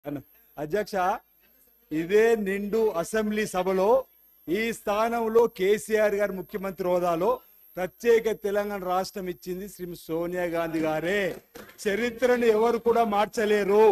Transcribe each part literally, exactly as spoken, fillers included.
అధ్యక్ష, ఇదే నిండు అసెంబ్లీ సభలో ఈ స్థానంలో కేసీఆర్ గారు ముఖ్యమంత్రి హోదాలో ప్రత్యేక తెలంగాణ రాష్ట్రం ఇచ్చింది శ్రీమతి సోనియా గాంధీ గారే. చరిత్రను ఎవరు కూడా మార్చలేరు.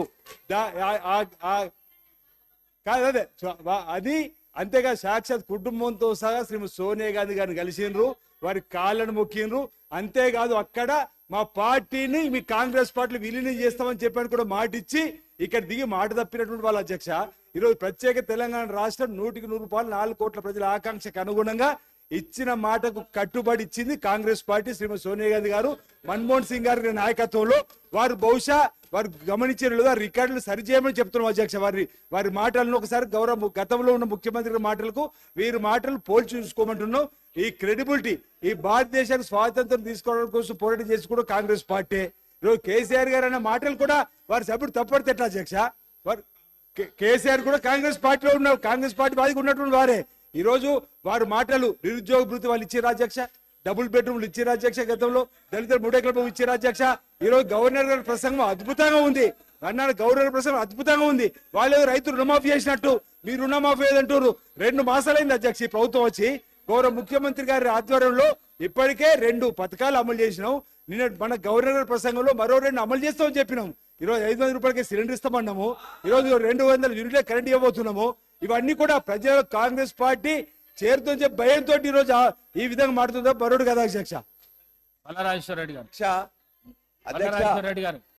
కాదే అది అంతేగా సాక్షాత్ కుటుంబంతో సహా శ్రీమతి సోనియా గాంధీ గారిని కలిసిండ్రు, వారి కాళ్ళను మొక్కిండ్రు. అంతేకాదు అక్కడ మా పార్టీని మీ కాంగ్రెస్ పార్టీలు విలీనం చేస్తామని చెప్పని కూడా మాట ఇచ్చి ఇక్కడ దిగి మాట తప్పినటువంటి వాళ్ళ అధ్యక్ష. ఈరోజు ప్రత్యేక తెలంగాణ రాష్ట్రం నూటికి నూరు రూపాయలు నాలుగు కోట్ల ప్రజల ఆకాంక్షకు అనుగుణంగా ఇచ్చిన మాటకు కట్టుబడి ఇచ్చింది కాంగ్రెస్ పార్టీ. శ్రీమతి సోనియా గాంధీ గారు మన్మోహన్ సింగ్ గారి నాయకత్వంలో వారు బహుశా వారు గమనించిన లేదా రికార్డులు సరిచేయమని చెప్తున్నాం అధ్యక్ష. వారి వారి మాటలను ఒకసారి గౌరవ గతంలో ఉన్న ముఖ్యమంత్రి మాటలకు వీరి మాటలు పోల్చి చూసుకోమంటున్నాం. ఈ క్రెడిబిలిటీ ఈ భారతదేశానికి స్వాతంత్రం తీసుకోవడం కోసం పోరాటం చేసి కూడా కాంగ్రెస్ పార్టీ. ఈరోజు కేసీఆర్ గారు అనే మాటలు కూడా వారి సభ్యుడు తప్పడితే ఎట్లా అధ్యక్ష? వారు కేసీఆర్ కూడా కాంగ్రెస్ పార్టీలో ఉన్నారు, కాంగ్రెస్ పార్టీ వారికి ఉన్నటువంటి వారే. ఈ రోజు వారి మాటలు నిరుద్యోగ భృతి వాళ్ళు ఇచ్చారు అధ్యక్ష, డబుల్ బెడ్రూమ్లు ఇచ్చారు అధ్యక్ష, గతంలో దళిత మూడేకల ఇచ్చారు అధ్యక్ష. ఈ రోజు గవర్నర్ గారి ప్రసంగం అద్భుతంగా ఉంది, అన్నాడు గవర్నర్ ప్రసంగం అద్భుతంగా ఉంది. వాళ్ళు రైతు రుణమాఫీ చేసినట్టు మీరు రుణమాఫీ ఏదంటారు? రెండు మాసాలైంది అధ్యక్ష ఈ ప్రభుత్వం వచ్చి. గౌరవ ముఖ్యమంత్రి గారి ఆధ్వర్యంలో ఇప్పటికే రెండు పథకాలు అమలు చేసినాం. నిన్న మన గవర్నర్ గారి ప్రసంగంలో మరో రెండు అమలు చేస్తామని చెప్పినాం. ఈరోజు ఐదు వందల రూపాయలకి సిలిండర్ ఇస్తామన్నాము, ఈరోజు రెండు వందల యూనిట్ల కరెంట్ ఇవ్వబోతున్నాము. ఇవన్నీ కూడా ప్రజలు కాంగ్రెస్ పార్టీ చేరుతుందని చెప్పి భయంతో ఈ రోజు ఈ విధంగా మాట్లాడుతుందా మరోడు కదా అధ్యక్ష. రెడ్డి గారు అధ్యక్ష రెడ్డి గారు